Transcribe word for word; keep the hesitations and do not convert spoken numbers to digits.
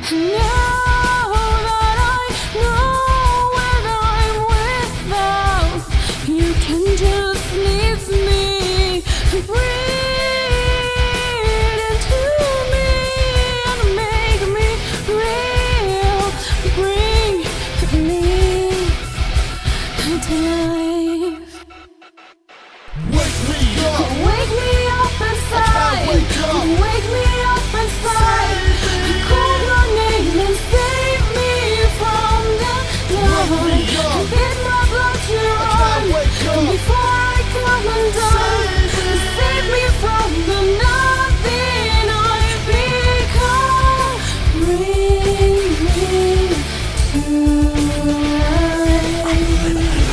Now that I know when I'm without, you can just leave me, breathe into me and make me real, bring me to life. Wake me up, wake me up inside, wake up. wake me up inside. Call your name and save me from the dark. Get my blood to run before I come undone. Save me from the nothing I've become. Bring me to life.